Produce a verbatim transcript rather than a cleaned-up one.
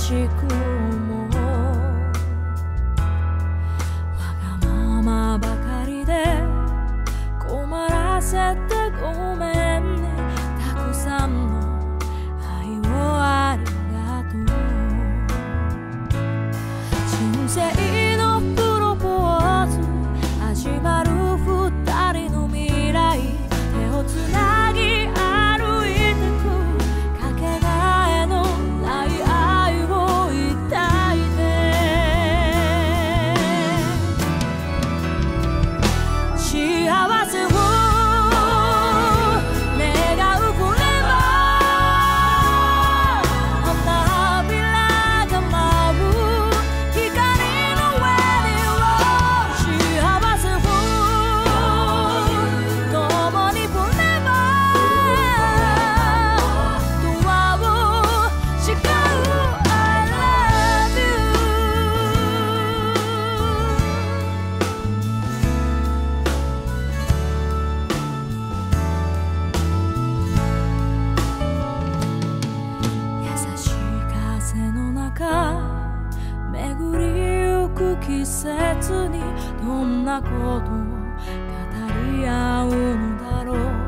しく思う。わがままばかりで困らせてごめんね。たくさんの愛をありがとう。人生のプロポーズ始まる二人の未来、手をつなぎ歩いてくかけがえのない愛を抱いて、幸せを願うこれは花びらが舞う光の上には幸せを共に forever ドアを誓う I love you。 優しい風の中巡りゆく季節にどんなことを語り合うのだろう。